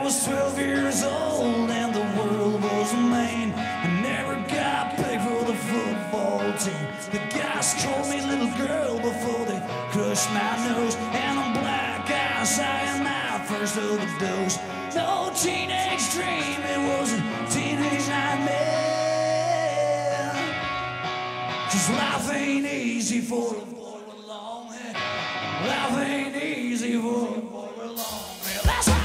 was 12 years old and the world was Maine. I never got paid for the football team. The guys called me little girl before they crushed my nose. And I'm black eyes, I am my first overdose. No teenage dream, it was a teenage nightmare. 'Cause life ain't easy for a boy with long hair. Life ain't easy for a boy with long hair. That's right.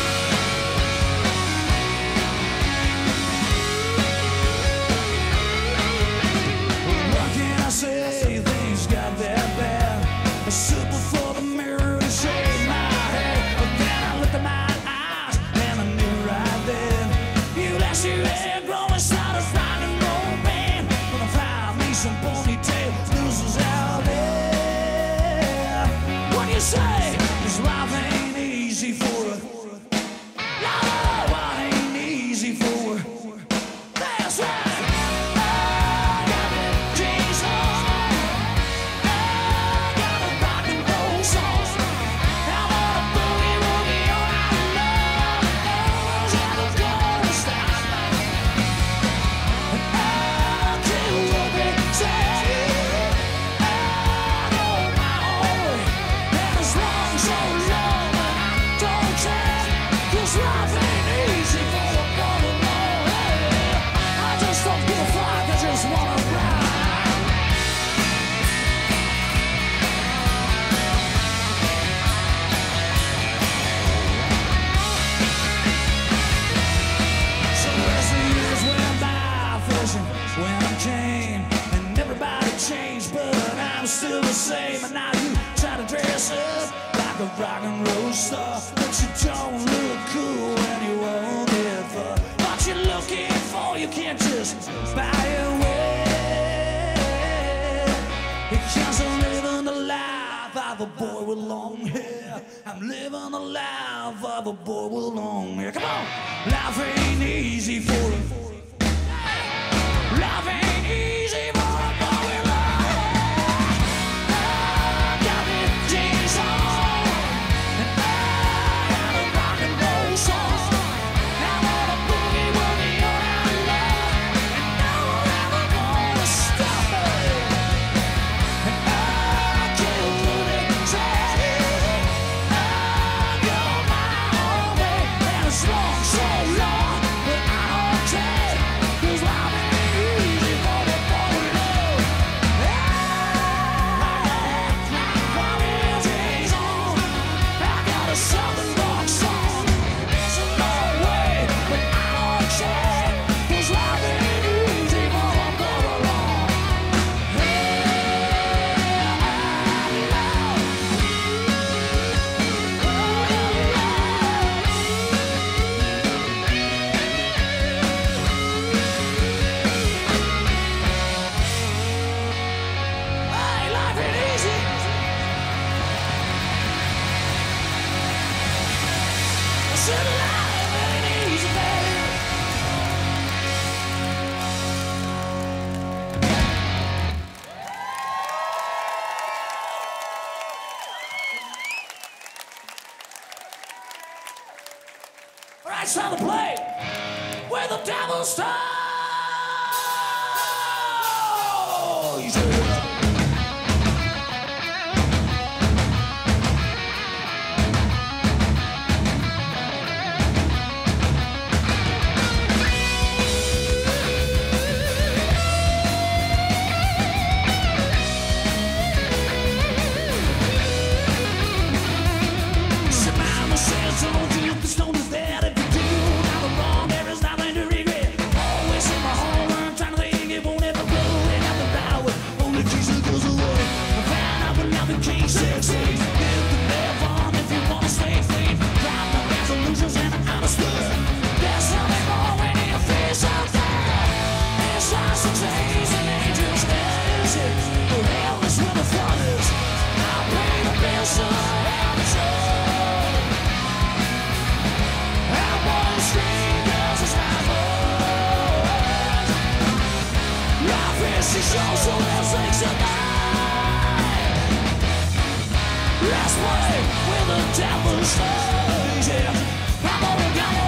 Say things got that bad. I stood before the mirror to shave my head, but then I looked at my eyes and I knew right then you let your hair grow and started finding old man. When I found me some ponytail losers out there. What do you say? 'Cause life ain't easy for a no, life ain't easy for a. That's right. When I came and everybody changed, but I'm still the same. And now you try to dress up like a rock and roll star, but you don't look cool when you won't get far. What you're looking for, you can't just buy away. Because I'm living the life of a boy with long hair. I'm living the life of a boy with long hair. Come on, life ain't easy for him. Life ain't easy for a boy with long hair. I got me jeans on, and I got a rock and roll song. I want a boogie woogie all night long, and no one ever gonna stop me. And I can't really say I go my own way, and it's long, so long, but I don't care. 'Cause life ain't it's time to play where the devil stays. Don't do that if you do. Now the wrong, there is nothing to regret. Always in my home, trying to think it won't ever blow. And after that, only Jesus goes away. I found out when I'm the king, 6'8". Get the left on if you want to stay free. Drop the resolutions and I'm out of stuff. There's nothing wrong when you feel something. It's not some days and angels days. The hell is where the fun is. I'll pay the bill, so I have to show. She shows so let's take tonight. Let's play with the devil stays. Yeah, I'm only gonna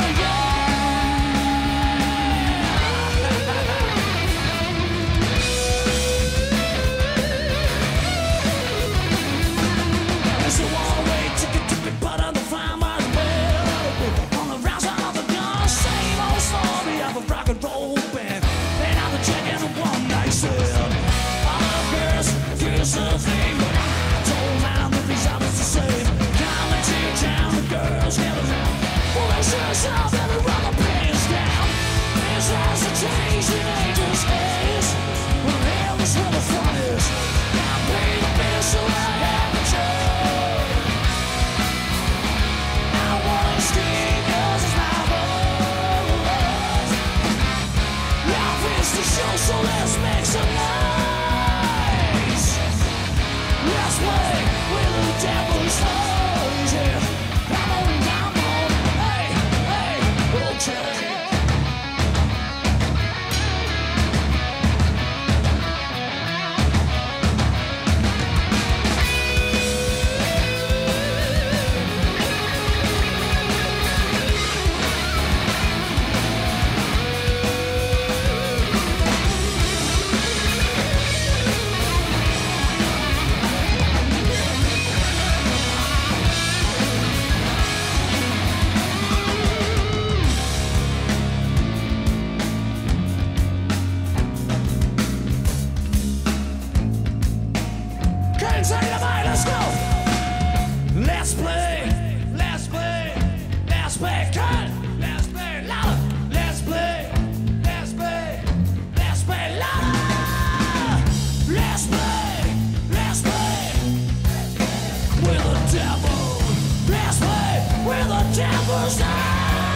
Let's play, let's play, let's play, cut. Let's play louder. Let's play, let's play, let's play louder. Let's play, let's play with the devil. Let's play with the devil's eye.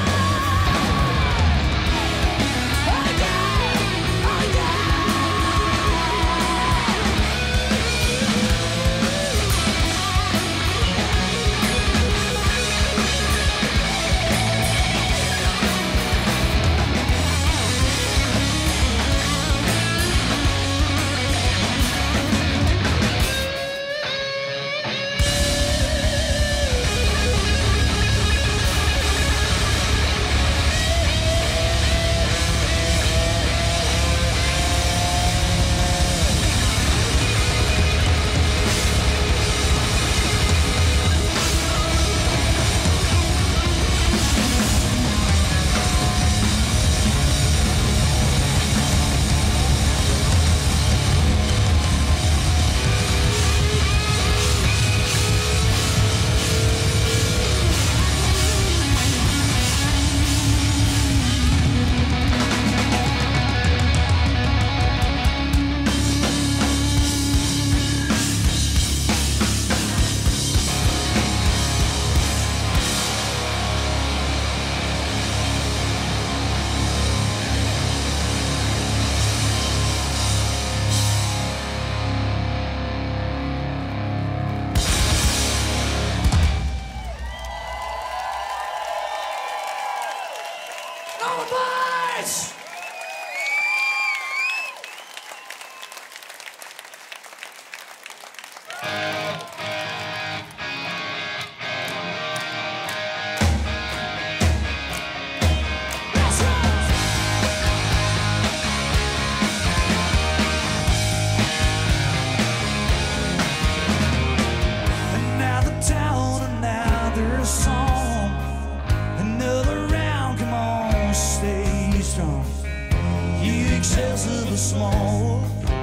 Small,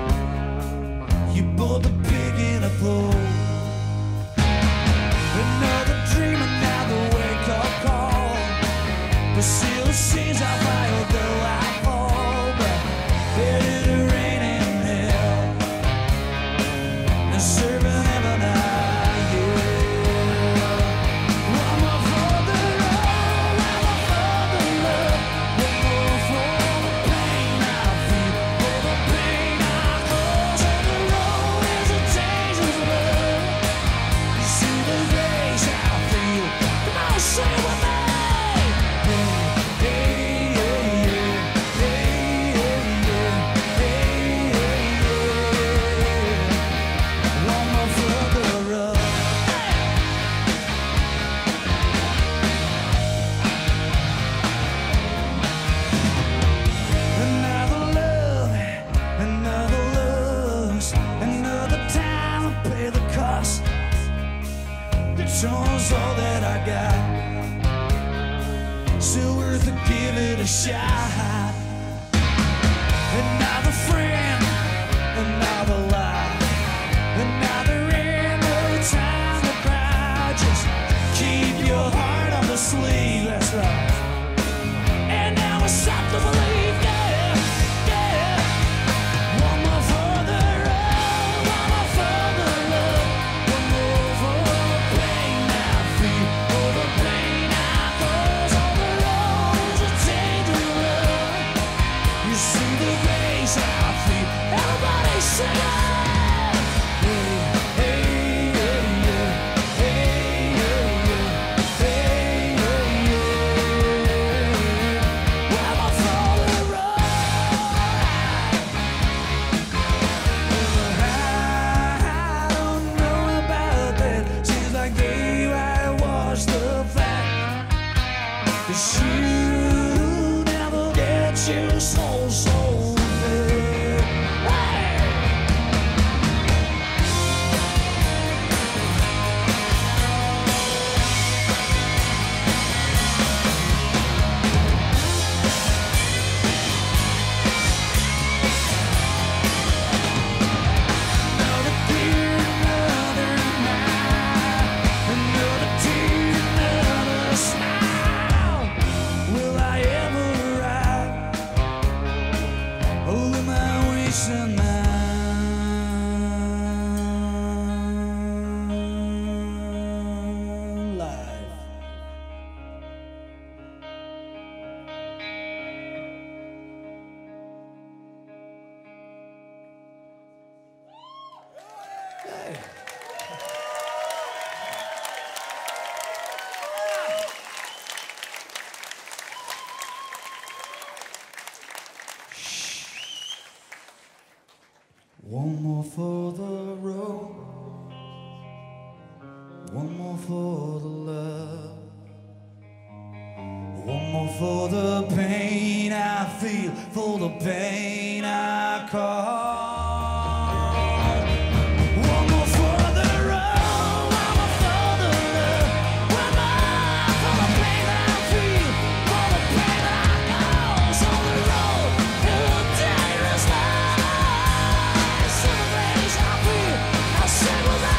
you bought the pig in a bowl. Another dream, another wake-up call. But still seems I might although I fall. But headed to rain in hell and serving heaven I yeah. One more for the love, one more for the love, one more for the pain I feel. Say with me. Hey, hey, hey, hey, hey, hey, hey. One more for the road. Another love, another loss, another time to pay the cost. It's almost all that I got. Still worth it, give it a shot. Another friend, another lie, another end, no time to cry. Just keep your heart on the sleeve, that's right. And now it's stop to believe, yeah, yeah. One more for the road, one more for the love, one more for the pain I feel, for the pain I cause. You see the race I feel. Everybody sing it. Hey, hey, yeah, hey, yeah, hey, yeah. Well, I'm falling right. I don't know about that. Seems like they whitewashed the fact. 'Cause you never get your soul so bad. Hey! Another beer, another night, another for the love. One more for the pain I feel, for the pain I cause. One more for the road, one more for the love. One more for the pain I feel, for the pain I cause. On the road to a dangerous life. Some of the things I feel, I say goodbye.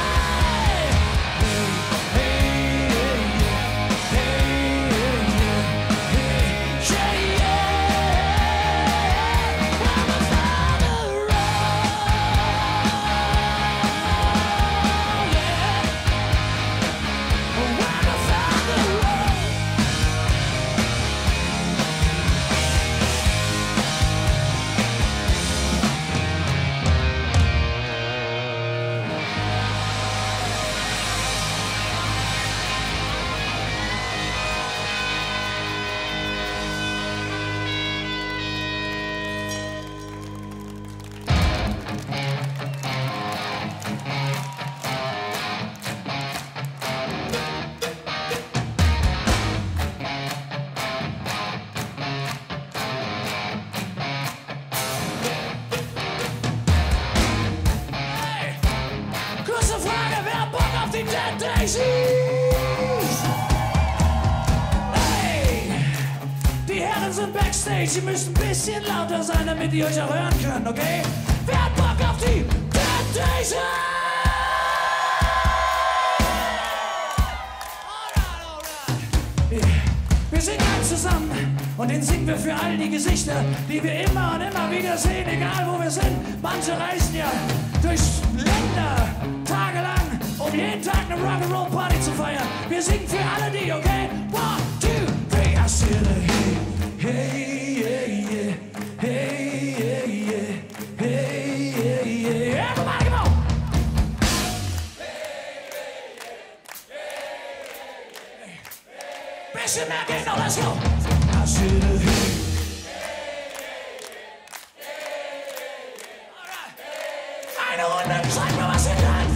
Hey, die Herren sind backstage, sie müssen ein bisschen lauter sein, damit die euch auch hören können, okay? Wer hat Bock auf die Temptation? Wir singen halt zusammen und den singen wir für all die Gesichter, die wir immer und immer wieder sehen, egal wo wir sind. Manche reisen ja durch Länder tagelang, um jeden Tag eine Rock'n'Roll-Party zu feiern. Wir singen für alle die, okay? 1, 2, 3, I said hey, hey, yeah, yeah, hey, yeah, yeah, hey, yeah, yeah. Everybody, come on! Bisschen mehr geht noch, let's go! I said hey. Eine Runde, zeig mir, was ihr könnt!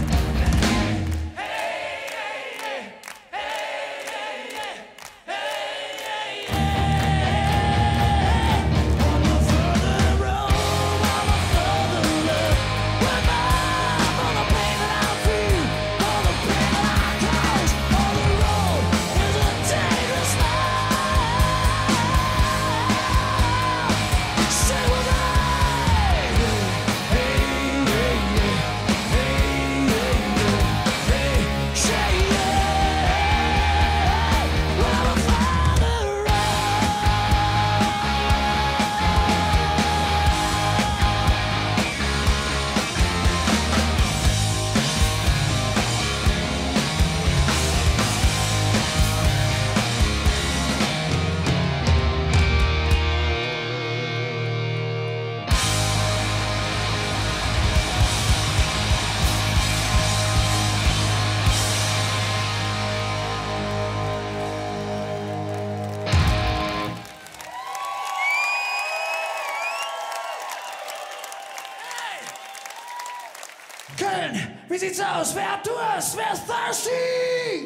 Köln, wie sieht's aus? Wer hat Durst? Wer ist thirsty?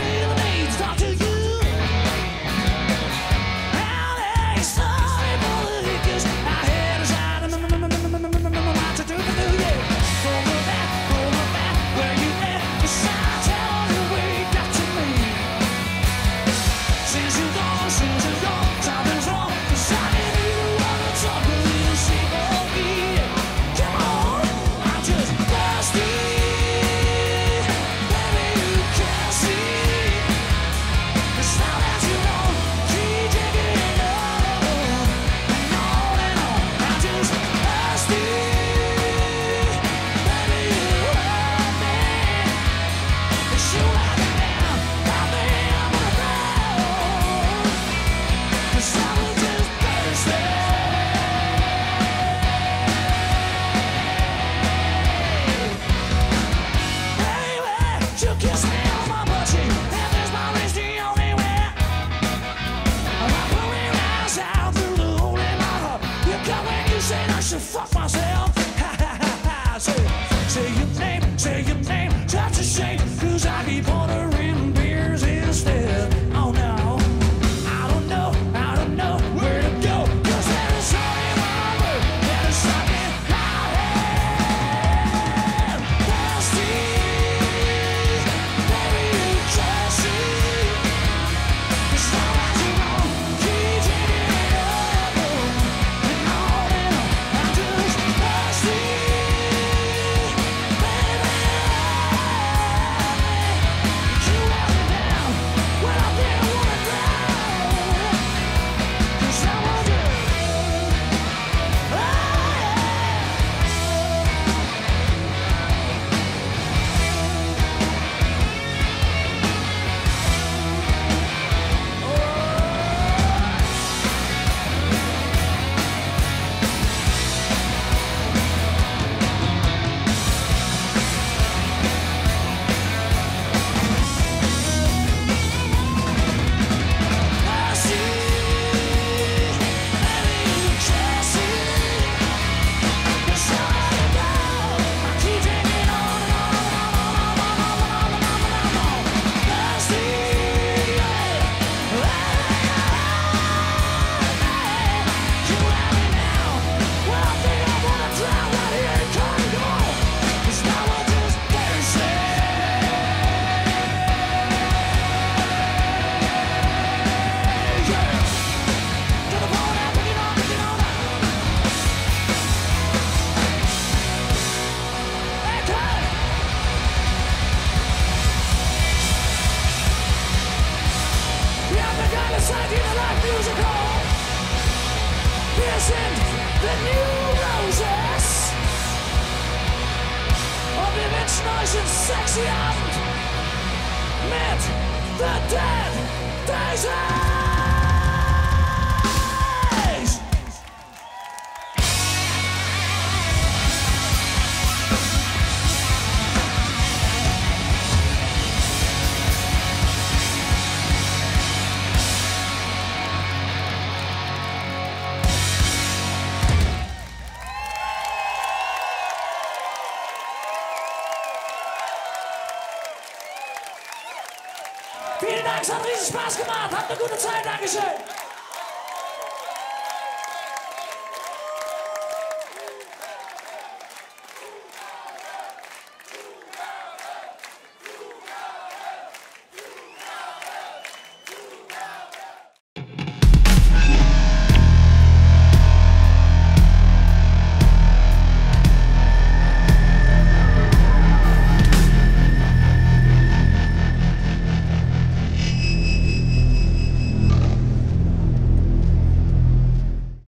Sorry for should fuck myself. Ha ha ha ha. Say your name, such a shame, 'cause I keep ordering beers instead. Oh no, I don't know where to go, 'cause there is only one word that is stuck in my head. Thirsty, baby, you can't see. It's not what you want, keep taking it up, and I'm just thirsty. The new roses of the rich, nice and sexy and met the dead daisies. Vielen Dank, es hat riesen Spaß gemacht. Habt eine gute Zeit, Dankeschön.